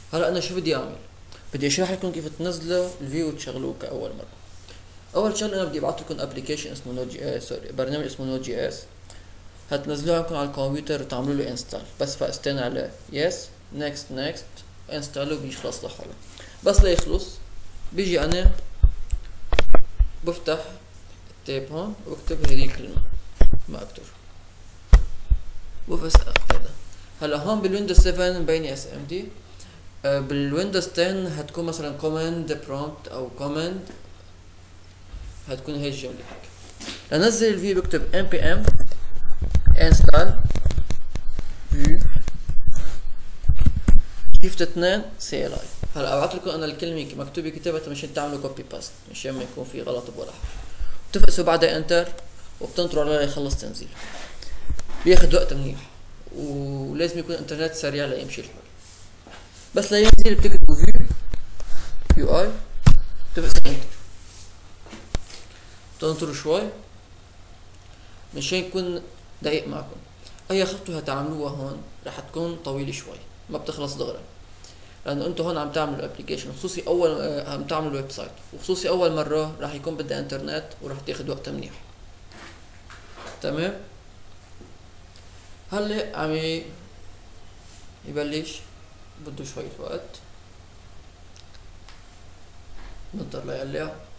هلا انا شو بدي اعمل؟ بدي اشرح لكم كيف تنزلوا الفيو وتشغلوه كاول مره. اول شغله انا بدي ابعث لكم ابلكيشن اسمه نود جي اس، سوري، برنامج اسمه نود جي اس. هتنزلوه عندكم على الكمبيوتر وتعملوا له انستال، بس فاستين عليه يس نيكست انستالو بيخلص لحاله. بس ليخلص بيجي انا بفتح التيب هون واكتب هذه الكلمه ما اكتب وبس هذا. هلا هون بالويندوز 7 مبينه اس ام دي، بالويندوز 10 هتكون مثلا كوماند برومبت او كوماند، هتكون هي الجمله هيك. لنزل الفيو بكتب npm install view شيفت 2 CLI. هلا ابعث لكم انا الكلمه مكتوبه كتابه مشان تعملوا كوبي باست، مشان ما يكون في غلط بولا حاجه. بتفقسوا بعدها انتر وبتنطروا عليه يخلص تنزيل. بياخد وقت منيح ولازم يكون انترنت سريع ليمشي الحال. بس لينزل بتكتبوا فيو يو اي، بتفقسوا انتر، بتنطروا شوي مشان يكون دقيق معكم. اي خطوه هتعملوها هون رح تكون طويله شوي، ما بتخلص دغري، لانه انتم هون عم تعملوا ابلكيشن، خصوصي اول عم تعملوا ويب سايت، وخصوصي اول مره راح يكون بدها انترنت وراح تاخذ وقت منيح. تمام. هلا عم يبلش، بده شويه وقت، نضطر ليقلع.